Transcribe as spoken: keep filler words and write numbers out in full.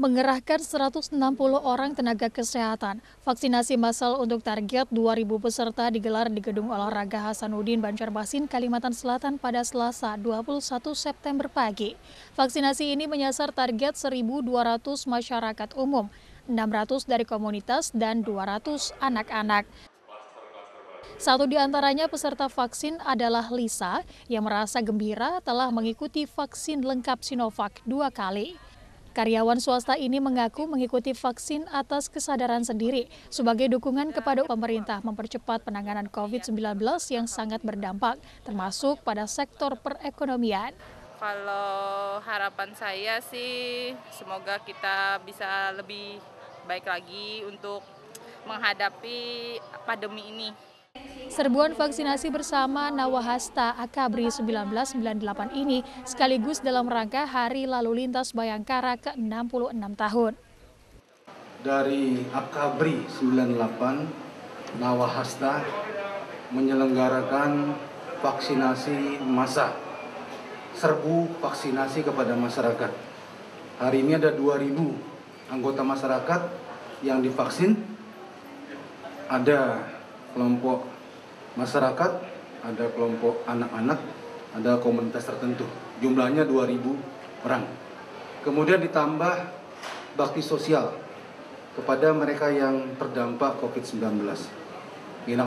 mengerahkan seratus enam puluh orang tenaga kesehatan. Vaksinasi massal untuk target dua ribu peserta digelar di Gedung Olahraga Hasanuddin, Banjarmasin, Kalimantan Selatan pada Selasa dua puluh satu September pagi. Vaksinasi ini menyasar target seribu dua ratus masyarakat umum, enam ratus dari komunitas, dan dua ratus anak-anak. Satu di antaranya peserta vaksin adalah Lisa yang merasa gembira telah mengikuti vaksin lengkap Sinovac dua kali. Karyawan swasta ini mengaku mengikuti vaksin atas kesadaran sendiri sebagai dukungan kepada pemerintah mempercepat penanganan covid sembilan belas yang sangat berdampak, termasuk pada sektor perekonomian. Kalau harapan saya sih semoga kita bisa lebih baik lagi untuk menghadapi pandemi ini. Serbuan vaksinasi bersama Nawahasta Akabri seribu sembilan ratus sembilan puluh delapan ini sekaligus dalam rangka Hari Lalu Lintas Bayangkara ke enam puluh enam tahun. Dari Akabri sembilan puluh delapan, Nawahasta menyelenggarakan vaksinasi massal, serbu vaksinasi kepada masyarakat. Hari ini ada dua ribu anggota masyarakat yang divaksin. Ada kelompok masyarakat, ada kelompok anak-anak, ada komunitas tertentu. Jumlahnya dua ribu orang. Kemudian ditambah bakti sosial kepada mereka yang terdampak covid sembilan belas.